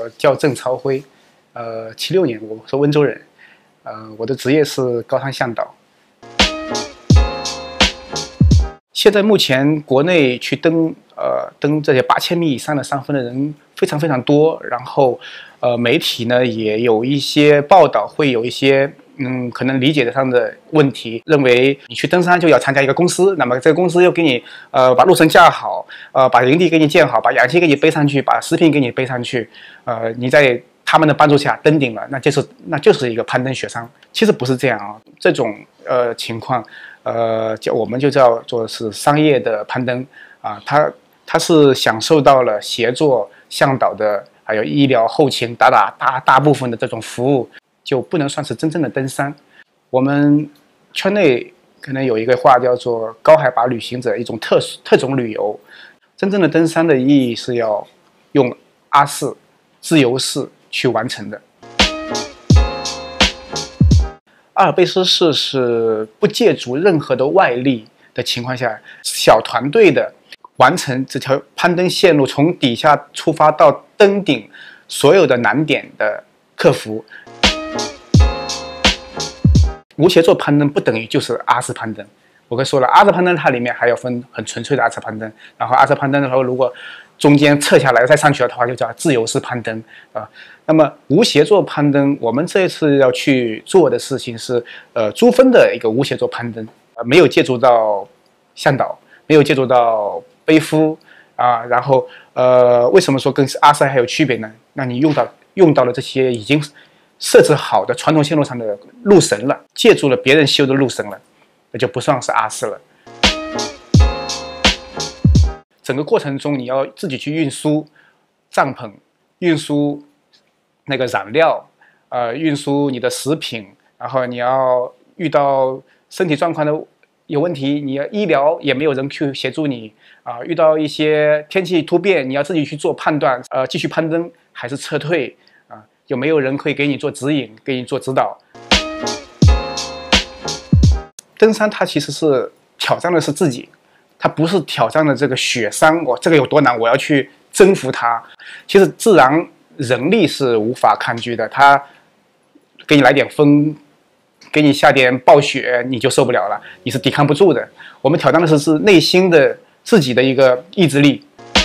叫郑朝辉，76年，我是温州人，我的职业是高山向导。现在目前国内去登这些8000米以上的山峰的人非常多，然后媒体呢也有一些报道，会有一些可能理解上的问题，认为你去登山就要参加一个公司，那么这个公司又给你把路程架好，把营地给你建好，把氧气给你背上去，把食品给你背上去，你在他们的帮助下登顶了，那就是一个攀登雪山。其实不是这样啊，这种情况我们就叫做是商业的攀登啊，它是享受到了协作向导的，还有医疗后勤大部分的这种服务，就不能算是真正的登山。我们圈内可能有一个话叫做高海拔旅行者，一种特种旅游。真正的登山的意义是要用阿式自由式去完成的。阿尔卑斯式是不借助任何的外力的情况下，小团队的完成这条攀登线路，从底下出发到登顶所有的难点的克服。无协作攀登不等于就是阿式攀登。我刚说了，阿式攀登它里面还要分很纯粹的阿式攀登，然后阿式攀登的时候，如果中间撤下来再上去的话，就叫自由式攀登啊。那么无协作攀登，我们这一次要去做的事情是珠峰的一个无协作攀登，没有借助到向导，没有借助到背夫啊，然后为什么说跟阿式还有区别呢？那你用到了这些已经设置好的传统线路上的路绳了，借助了别人修的路绳了，那就不算是阿式了。整个过程中，你要自己去运输帐篷，运输那个燃料，运输你的食品，然后你要遇到身体状况的有问题，你要医疗也没有人去协助你啊，遇到一些天气突变，你要自己去做判断，继续攀登还是撤退啊？有没有人可以给你做指引，给你做指导？登山它其实是挑战的是自己。它不是挑战的这个雪山，这个有多难，我要去征服它。其实自然人力是无法抗拒的，它给你来点风，给你下点暴雪，你就受不了了，你是抵抗不住的。我们挑战的是内心的自己的一个意志力。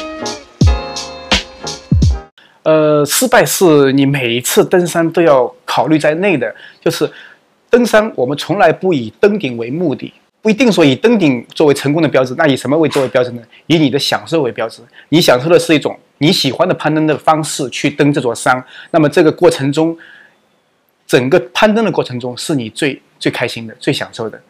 失败是你每一次登山都要考虑在内的，就是登山我们从来不以登顶为目的。不一定说以登顶作为成功的标志，那以什么作为标志呢？以你的享受为标志。你享受的是一种你喜欢的攀登的方式去登这座山，那么这个过程中，整个攀登的过程中是你最开心的、最享受的。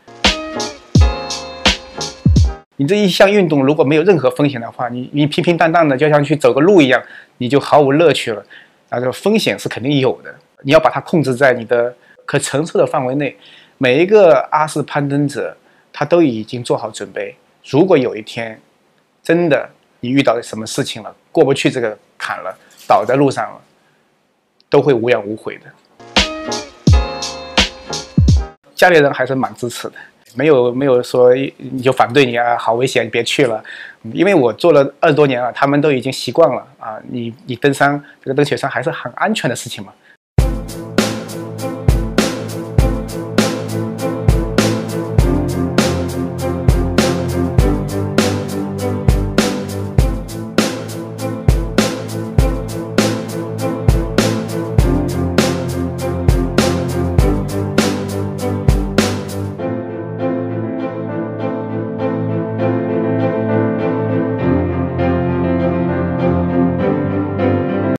你这一项运动如果没有任何风险的话，你平平淡淡的就像去走个路一样，你就毫无乐趣了。这个风险是肯定有的，你要把它控制在你的可承受的范围内。每一个阿式攀登者，他都已经做好准备，如果有一天真的你遇到什么事情了，过不去这个坎了，倒在路上了，都会无怨无悔的。家里人还是蛮支持的，没有说你就反对你啊，好危险，你别去了。因为我做了20多年了，他们都已经习惯了啊。你登山这个登雪山还是很安全的事情嘛。